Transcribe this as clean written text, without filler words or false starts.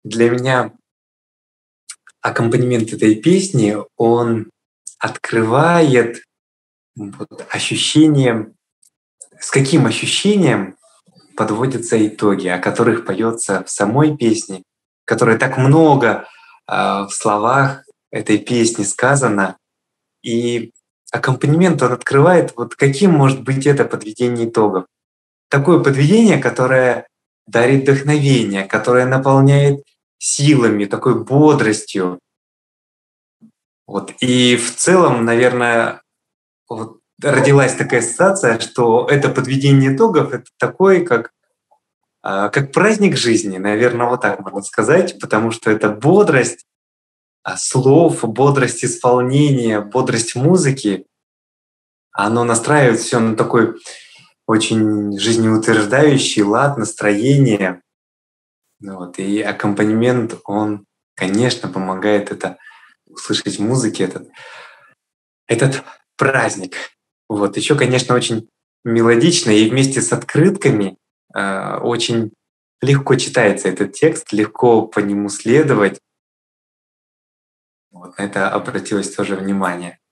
Для меня аккомпанемент этой песни, он открывает вот ощущением, с каким ощущением подводятся итоги, о которых поется в самой песне, которой так много в словах этой песни сказано. И аккомпанемент, он открывает, вот каким может быть это подведение итогов. Такое подведение, которое дарит вдохновение, которое наполняет силами, такой бодростью. Вот. И в целом, наверное, вот родилась такая ассоциация, что это подведение итогов — это такой, как праздник жизни, наверное, вот так можно сказать, потому что это бодрость слов, бодрость исполнения, бодрость музыки. Оно настраивает все на такой очень жизнеутверждающий лад, настроение. Ну вот. И аккомпанемент, он, конечно, помогает это услышать в музыке, этот праздник. Вот. Еще, конечно, очень мелодично и вместе с открытками очень легко читается этот текст, легко по нему следовать. Вот на это обратилось тоже внимание.